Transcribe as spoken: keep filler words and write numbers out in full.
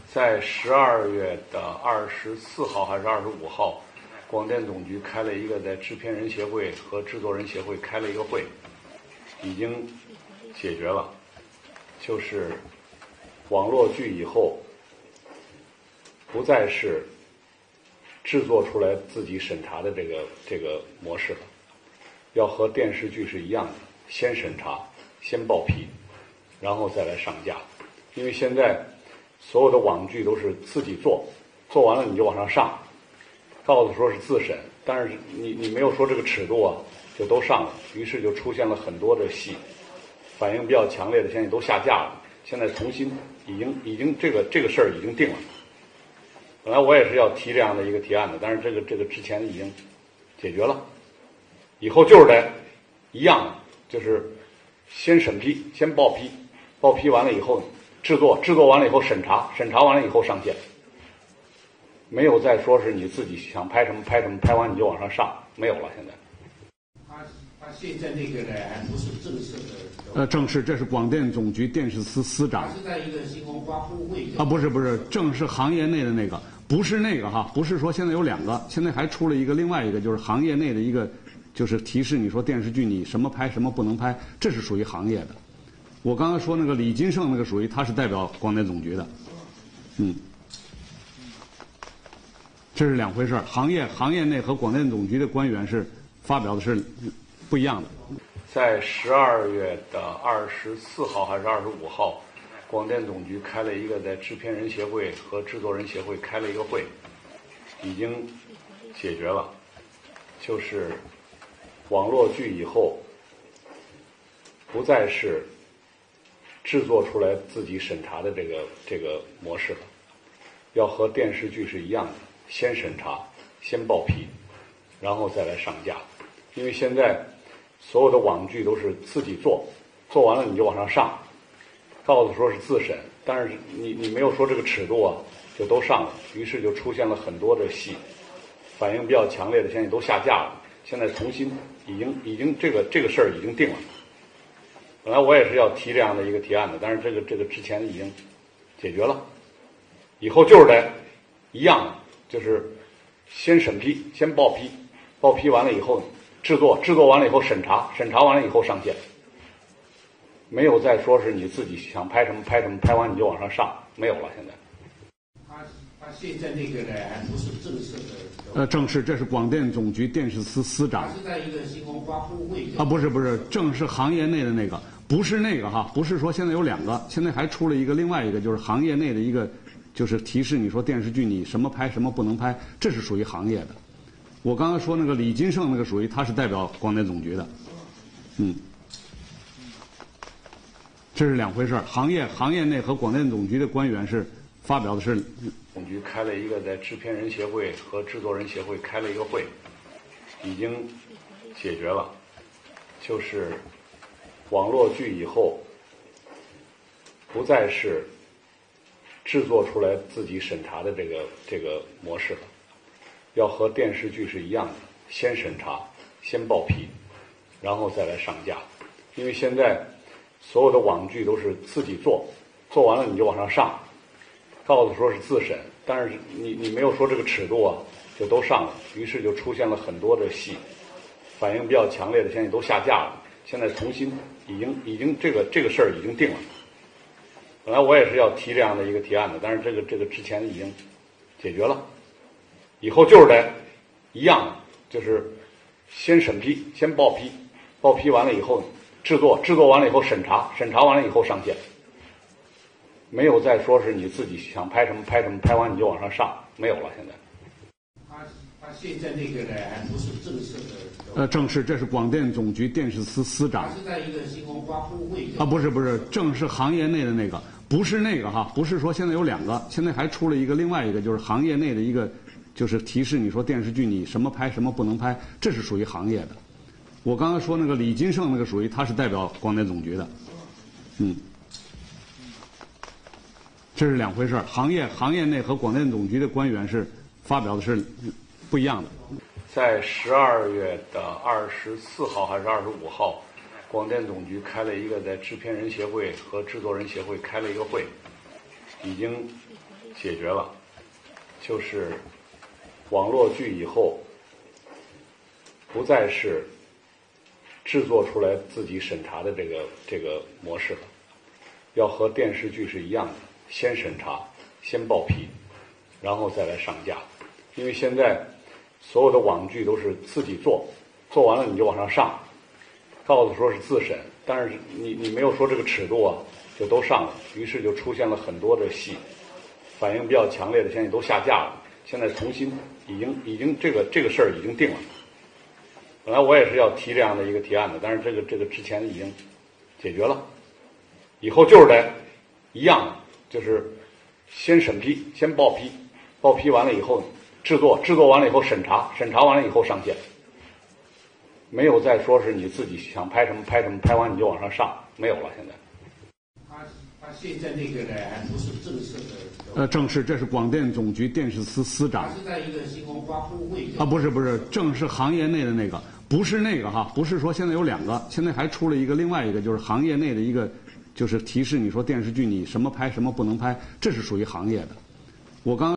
在十二月的二十四号还是二十五号，广电总局开了一个在制片人协会和制作人协会开了一个会，已经解决了，就是网络剧以后不再是制作出来自己审查的这个这个模式了，要和电视剧是一样的，先审查，先报批，然后再来上架。因为现在所有的网剧都是自己做，做完了你就往上上，告诉说是自审，但是你你没有说这个尺度啊，就都上了，于是就出现了很多的戏，反应比较强烈的现在都下架了，现在重新已经已经这个这个事儿已经定了。本来我也是要提这样的一个提案的，但是这个这个之前已经解决了，以后就是得一样的，就是先审批，先报批，报批完了以后制作，制作完了以后审查，审查完了以后上线，没有再说是你自己想拍什么拍什么，拍完你就往上上，没有了。现在他他现在那个呢，还不是正式的。 呃，正式，这是广电总局电视司司长。 他是在一个新闻发布会。 啊，不是不是，正是行业内的那个，不是那个哈，不是说现在有两个，现在还出了一个另外一个，就是行业内的一个，就是提示你说电视剧你什么拍什么不能拍，这是属于行业的。我刚才说那个李金胜那个属于他是代表广电总局的，嗯，这是两回事儿。行业行业内和广电总局的官员是发表的是不一样的。 在十二月的二十四号还是二十五号，广电总局开了一个在制片人协会和制作人协会开了一个会，已经解决了，就是网络剧以后不再是制作出来自己审查的这个这个模式了，要和电视剧是一样的，先审查，先报批，然后再来上架。因为现在所有的网剧都是自己做，做完了你就往上上，告诉说是自审，但是你你没有说这个尺度啊，就都上了，于是就出现了很多的戏，反应比较强烈的现在都下架了，现在重新已经已经这个这个事儿已经定了。本来我也是要提这样的一个提案的，但是这个这个之前已经解决了，以后就是得一样的，就是先审批，先报批，报批完了以后制作，制作完了以后审查，审查完了以后上线，没有再说是你自己想拍什么拍什么，拍完你就往上上，没有了。现在他他现在那个呢，还不是正式的。 呃，正式，这是广电总局电视司司长。 他是在一个新闻发布会。 啊，不是不是，正是行业内的那个，不是那个哈，不是说现在有两个，现在还出了一个另外一个，就是行业内的一个，就是提示你说电视剧你什么拍什么不能拍，这是属于行业的。我刚才说那个李金胜那个属于他是代表广电总局的，嗯，这是两回事儿。行业行业内和广电总局的官员是发表的是。 总局开了一个在制片人协会和制作人协会开了一个会，已经解决了，就是网络剧以后不再是制作出来自己审查的这个这个模式了，要和电视剧是一样的，先审查，先报批，然后再来上架。因为现在所有的网剧都是自己做，做完了你就往上上，告诉说是自审，但是你你没有说这个尺度啊，就都上了，于是就出现了很多的戏，反应比较强烈的现在都下架了，现在重新已经已经这个这个事儿已经定了。本来我也是要提这样的一个提案的，但是这个这个之前已经解决了，以后就是得一样的，就是先审批，先报批，报批完了以后制作，制作完了以后审查，审查完了以后上线，没有再说是你自己想拍什么拍什么，拍完你就往上上，没有了。现在他他现在那个呢，还不是正式的。 呃，正式，这是广电总局电视司司长。 他是在一个新闻发布会。 啊，不是不是，正是行业内的那个，不是那个哈，不是说现在有两个，现在还出了一个另外一个，就是行业内的一个，就是提示你说电视剧你什么拍什么不能拍，这是属于行业的。我刚才说那个李金胜那个属于他是代表广电总局的，嗯，这是两回事儿。行业行业内和广电总局的官员是发表的是不一样的。 在十二月的二十四号还是二十五号，广电总局开了一个在制片人协会和制作人协会开了一个会，已经解决了，就是网络剧以后不再是制作出来自己审查的这个这个模式了，要和电视剧是一样的，先审查，先报批，然后再来上架。因为现在所有的网剧都是自己做，做完了你就往上上，告诉说是自审，但是你你没有说这个尺度啊，就都上了，于是就出现了很多的戏，反应比较强烈的现在都下架了，现在重新已经已经这个这个事儿已经定了。本来我也是要提这样的一个提案的，但是这个这个之前已经解决了，以后就是得一样的，就是先审批，先报批，报批完了以后制作，制作完了以后审查，审查完了以后上线，没有再说是你自己想拍什么拍什么，拍完你就往上上，没有了。现在他他现在那个呢，还不是正式的。 呃，正式，这是广电总局电视司司长。 他是在一个新闻发布会。 啊，不是不是，正是行业内的那个，不是那个哈，不是说现在有两个，现在还出了一个另外一个，就是行业内的一个，就是提示你说电视剧你什么拍什么不能拍，这是属于行业的。我刚。